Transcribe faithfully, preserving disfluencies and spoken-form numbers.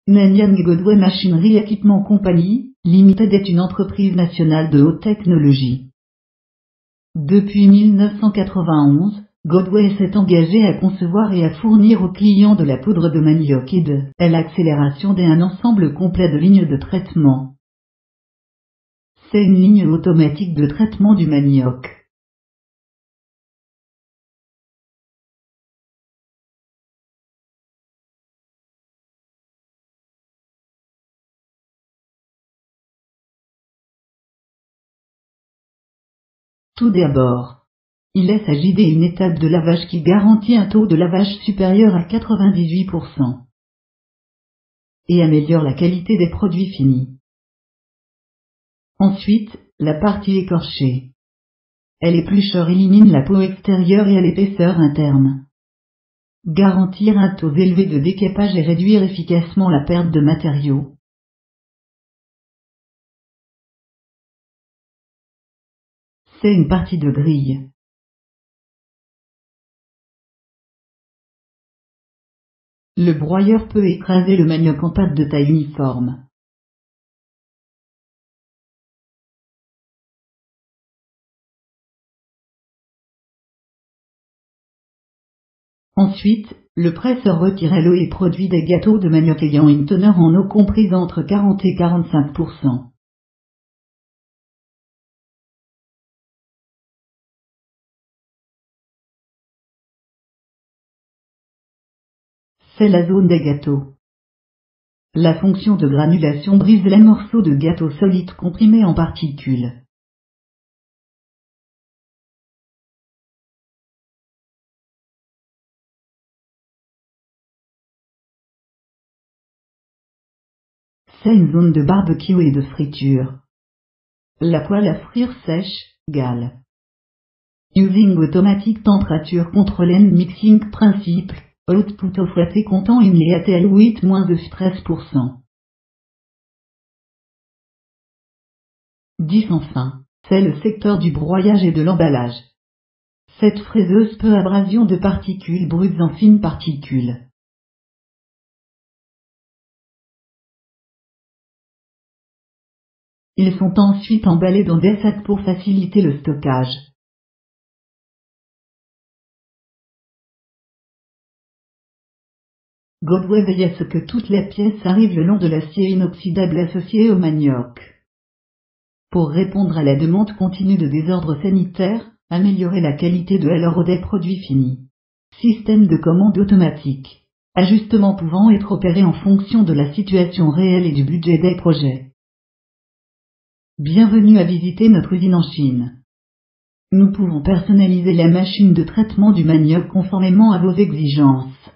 Nanyang Godway Machinery Equipment Company, Limited est une entreprise nationale de haute technologie. Depuis mille neuf cent quatre-vingt-onze, Godway s'est engagé à concevoir et à fournir aux clients de la poudre de manioc et de l'accélération d'un ensemble complet de lignes de traitement. C'est une ligne automatique de traitement du manioc. Tout d'abord, il laisse agider une étape de lavage qui garantit un taux de lavage supérieur à quatre-vingt-dix-huit pour cent et améliore la qualité des produits finis. Ensuite, la partie écorchée. Elle éplucheur élimine la peau extérieure et l'épaisseur interne. Garantir un taux élevé de décapage et réduire efficacement la perte de matériaux. C'est une partie de grille. Le broyeur peut écraser le manioc en pâte de taille uniforme. Ensuite, le presseur retire l'eau et produit des gâteaux de manioc ayant une teneur en eau comprise entre quarante et quarante-cinq pour cent. C'est la zone des gâteaux. La fonction de granulation brise les morceaux de gâteau solides comprimés en particules. C'est une zone de barbecue et de friture. La poêle à frire sèche, gale. Using automatic temperature control and mixing principle, output of heat comptant une L A T L huit moins de treize pour cent. dix Enfin, c'est le secteur du broyage et de l'emballage. Cette fraiseuse peut abrasion de particules brutes en fines particules. Ils sont ensuite emballés dans des sacs pour faciliter le stockage. Godway veille à ce que toutes les pièces arrivent le long de l'acier inoxydable associé au manioc. Pour répondre à la demande continue de désordre sanitaire, améliorer la qualité de l'or des produits finis. Système de commande automatique. Ajustement pouvant être opéré en fonction de la situation réelle et du budget des projets. Bienvenue à visiter notre usine en Chine. Nous pouvons personnaliser la machine de traitement du manioc conformément à vos exigences.